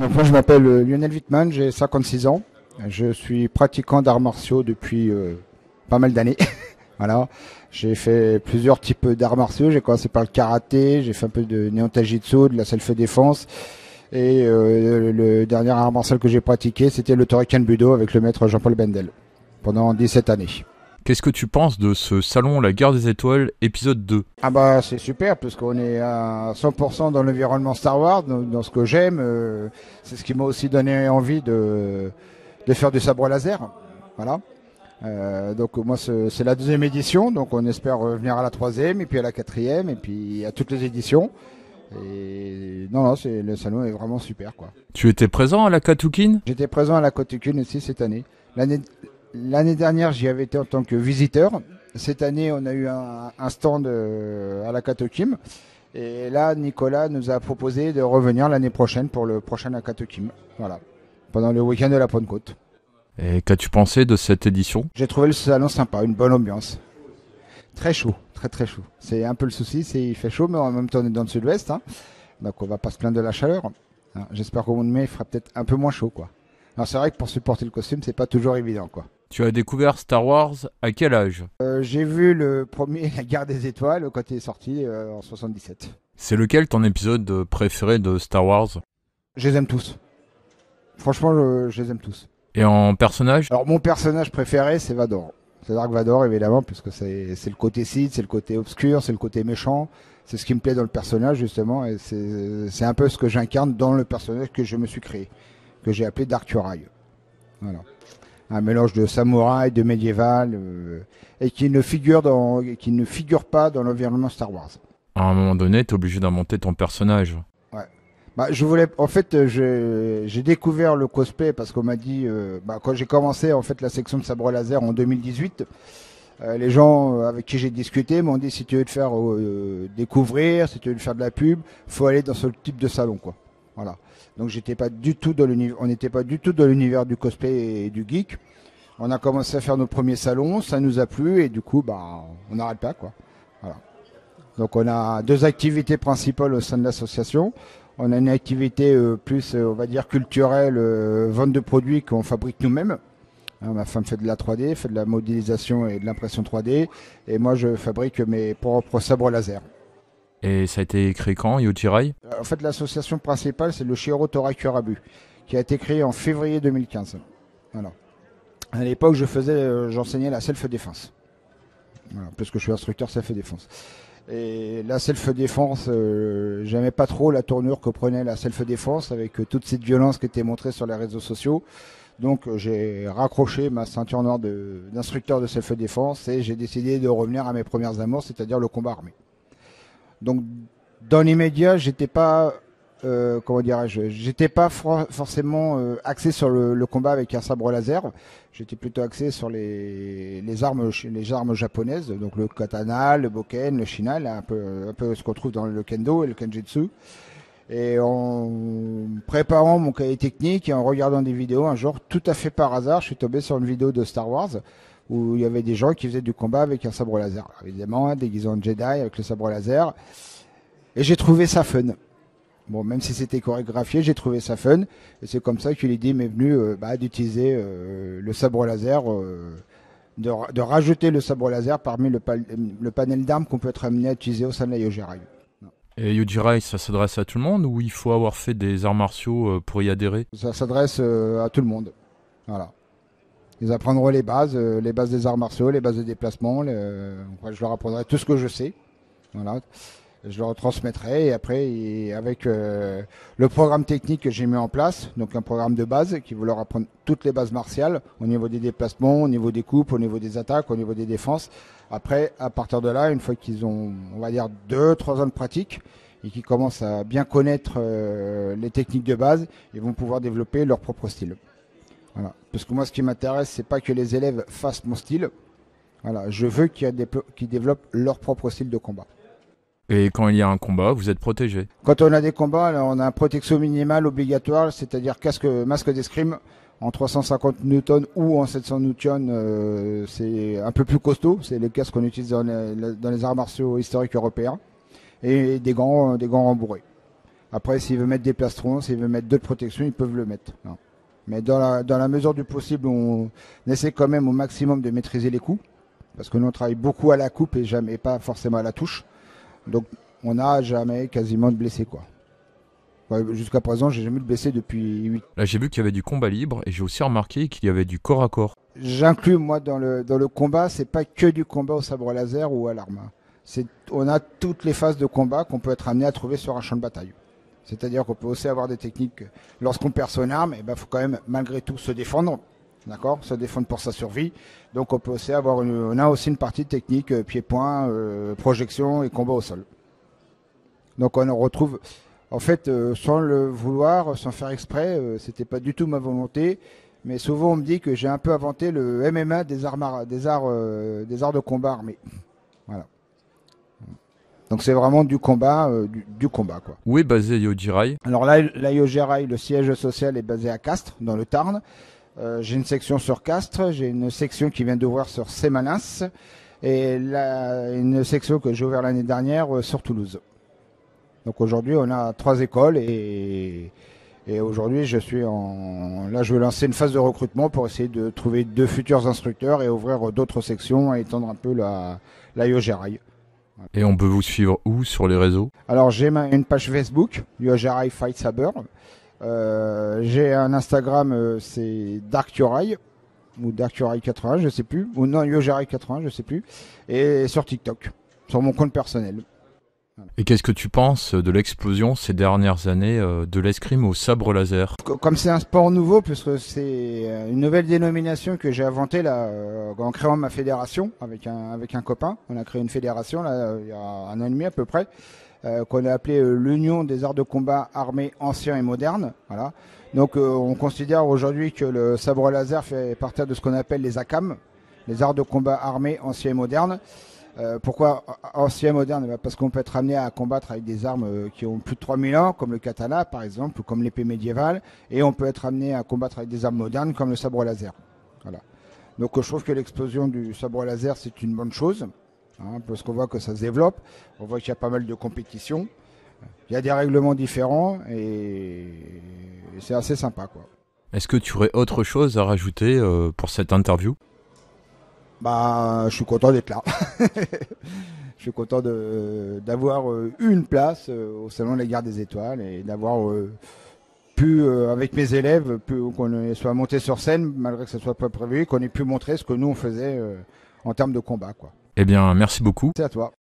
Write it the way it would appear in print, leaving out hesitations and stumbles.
Donc, moi, je m'appelle Lionel Wittmann, j'ai 56 ans. Je suis pratiquant d'arts martiaux depuis pas mal d'années. Voilà. J'ai fait plusieurs types d'arts martiaux. J'ai commencé par le karaté, j'ai fait un peu de néo-tajitsu, de la self-défense. Et le dernier art martial que j'ai pratiqué, c'était le Torrican Budo avec le maître Jean-Paul Bendel pendant 17 années. Qu'est-ce que tu penses de ce salon La Guerre des Étoiles, épisode 2? Ah bah c'est super parce qu'on est à 100% dans l'environnement Star Wars, dans ce que j'aime. C'est ce qui m'a aussi donné envie de faire du sabre laser. Voilà. Donc moi c'est la deuxième édition, donc on espère revenir à la troisième et puis à la quatrième et puis à toutes les éditions. Et non, le salon est vraiment super quoi. Tu étais présent à la Katoukine? J'étais présent à la Katoukine aussi cette année. L'année dernière j'y avais été en tant que visiteur. Cette année on a eu un stand à la Katoukine. Et là Nicolas nous a proposé de revenir l'année prochaine pour le prochain Katoukine. Voilà. Pendant le week-end de la Pentecôte. Et qu'as-tu pensé de cette édition? J'ai trouvé le salon sympa, une bonne ambiance. Très chaud, très très chaud. C'est un peu le souci, il fait chaud, mais en même temps on est dans le sud-ouest. Hein. Donc on va pas se plaindre de la chaleur. Hein. J'espère qu'au mois de mai il fera peut-être un peu moins chaud, quoi. Alors c'est vrai que pour supporter le costume, c'est pas toujours évident, quoi. Tu as découvert Star Wars à quel âge? J'ai vu le premier La Guerre des Étoiles quand il est sorti en 77. C'est lequel ton épisode préféré de Star Wars? Je les aime tous. Franchement, je les aime tous. Et en personnage? Alors mon personnage préféré, c'est Vador. C'est Dark Vador, évidemment, puisque c'est le côté Sith, c'est le côté obscur, c'est le côté méchant. C'est ce qui me plaît dans le personnage, justement, et c'est un peu ce que j'incarne dans le personnage que je me suis créé, que j'ai appelé Dark Turai. Voilà. Un mélange de samouraï, de médiéval, et qui ne figure pas dans l'environnement Star Wars. À un moment donné, t'es obligé d'inventer ton personnage. Ouais. Bah, en fait, j'ai découvert le cosplay parce qu'on m'a dit, quand j'ai commencé en fait la section de sabre laser en 2018, les gens avec qui j'ai discuté m'ont dit si tu veux te faire découvrir, si tu veux te faire de la pub, faut aller dans ce type de salon, quoi. Voilà. Donc on n'était pas du tout dans l'univers du cosplay et du geek. On a commencé à faire nos premiers salons, ça nous a plu et du coup, on n'arrête pas, quoi. Voilà. Donc on a deux activités principales au sein de l'association. On a une activité plus, on va dire, culturelle, vente de produits qu'on fabrique nous-mêmes. Hein, ma femme fait de la 3D, fait de la modélisation et de l'impression 3D. Et moi, je fabrique mes propres sabres laser. Et ça a été créé quand, Yotirai? En fait, l'association principale, c'est le Shiro Torai Kurabu, qui a été créé en février 2015. Voilà. À l'époque, j'enseignais la self-défense. Voilà, puisque je suis instructeur self-défense. Et la self-défense, j'aimais pas trop la tournure que prenait la self-défense avec toute cette violence qui était montrée sur les réseaux sociaux. Donc j'ai raccroché ma ceinture noire d'instructeur de self-défense et j'ai décidé de revenir à mes premières amours, c'est-à-dire le combat armé. Donc dans l'immédiat, j'étais pas forcément axé sur le combat avec un sabre laser. J'étais plutôt axé sur les armes japonaises, donc le katana, le boken, le shinai, un peu ce qu'on trouve dans le kendo et le kenjutsu. Et en préparant mon cahier technique et en regardant des vidéos, un jour, tout à fait par hasard, je suis tombé sur une vidéo de Star Wars où il y avait des gens qui faisaient du combat avec un sabre laser. Alors, évidemment, déguisé en Jedi avec le sabre laser. Et j'ai trouvé ça fun. Bon, même si c'était chorégraphié, j'ai trouvé ça fun. Et c'est comme ça que l'idée m'est venue d'utiliser le sabre laser, de rajouter le sabre laser parmi le panel d'armes qu'on peut être amené à utiliser au sein de la Yojirai. Et Yojirai, ça s'adresse à tout le monde ou il faut avoir fait des arts martiaux pour y adhérer? Ça s'adresse à tout le monde. Voilà. Ils apprendront les bases des arts martiaux, les bases de déplacement. Je leur apprendrai tout ce que je sais. Voilà. Je leur transmettrai et après, avec le programme technique que j'ai mis en place, donc un programme de base qui va leur apprendre toutes les bases martiales au niveau des déplacements, au niveau des coupes, au niveau des attaques, au niveau des défenses. Après, à partir de là, une fois qu'ils ont, on va dire, 2-3 ans de pratique et qu'ils commencent à bien connaître les techniques de base, ils vont pouvoir développer leur propre style. Voilà. Parce que moi, ce qui m'intéresse, c'est pas que les élèves fassent mon style. Voilà. Je veux qu'ils développent leur propre style de combat. Et quand il y a un combat, vous êtes protégé? Quand on a des combats, alors on a une protection minimale obligatoire, c'est-à-dire masque d'escrime en 350 newtons ou en 700 newtons, c'est un peu plus costaud. C'est le casque qu'on utilise dans les arts martiaux historiques européens. Et des gants rembourrés. Après, s'il veut mettre des plastrons, s'il veut mettre d'autres protections, ils peuvent le mettre. Non. Mais dans la mesure du possible, on essaie quand même au maximum de maîtriser les coups. Parce que nous, on travaille beaucoup à la coupe et jamais pas forcément à la touche. Donc, on n'a jamais quasiment de blessés, quoi. Ouais, jusqu'à présent, j'ai jamais eu de blessé depuis 8. Là, j'ai vu qu'il y avait du combat libre et j'ai aussi remarqué qu'il y avait du corps à corps. J'inclus, moi, dans le combat, c'est pas que du combat au sabre laser ou à l'arme. On a toutes les phases de combat qu'on peut être amené à trouver sur un champ de bataille. C'est-à-dire qu'on peut aussi avoir des techniques. Lorsqu'on perd son arme, il faut quand même, malgré tout, se défendre. D'accord, se défendre pour sa survie. Donc on peut aussi avoir on a aussi une partie technique, pied-point, projection et combat au sol. Donc on en retrouve, en fait, sans le vouloir, sans faire exprès, c'était pas du tout ma volonté, mais souvent on me dit que j'ai un peu inventé le MMA des arts de combat armés. Voilà. Donc c'est vraiment du combat, du combat, quoi. Où est basé Yojirai? Alors là, la Yojirai, le siège social est basé à Castres, dans le Tarn. J'ai une section sur Castres, j'ai une section qui vient d'ouvrir sur Sémalens et une section que j'ai ouverte l'année dernière sur Toulouse. Donc aujourd'hui, on a 3 écoles et aujourd'hui, je vais lancer une phase de recrutement pour essayer de trouver 2 futurs instructeurs et ouvrir d'autres sections et étendre un peu la Yojirai. Et on peut vous suivre où sur les réseaux? Alors j'ai une page Facebook, Yojirai Fight Saber. J'ai un Instagram, c'est Dark Yorai ou Dark Yorai 80, je sais plus, ou non Yojirai 80, je sais plus, et sur TikTok, sur mon compte personnel. Voilà. Et qu'est-ce que tu penses de l'explosion ces dernières années de l'escrime au sabre laser? Comme c'est un sport nouveau, puisque c'est une nouvelle dénomination que j'ai inventée là, en créant ma fédération avec un copain, on a créé une fédération là, il y a 1 an et demi à peu près. Qu'on a appelé l'Union des arts de combat armés anciens et modernes. Voilà. Donc on considère aujourd'hui que le sabre laser fait partie de ce qu'on appelle les ACAM, les arts de combat armés anciens et modernes. Pourquoi anciens et modernes? Parce qu'on peut être amené à combattre avec des armes qui ont plus de 3000 ans, comme le katana par exemple, ou comme l'épée médiévale, et on peut être amené à combattre avec des armes modernes comme le sabre laser. Voilà. Donc je trouve que l'explosion du sabre laser c'est une bonne chose. Parce qu'on voit que ça se développe, on voit qu'il y a pas mal de compétitions, il y a des règlements différents et c'est assez sympa, quoi. Est-ce que tu aurais autre chose à rajouter pour cette interview? Je suis content d'être là. Je suis content d'avoir une place au Salon de la Guerre des Étoiles et d'avoir pu, avec mes élèves, qu'on soit monté sur scène, malgré que ce soit pas prévu, qu'on ait pu montrer ce que nous on faisait en termes de combat, quoi. Eh bien, merci beaucoup. C'est à toi.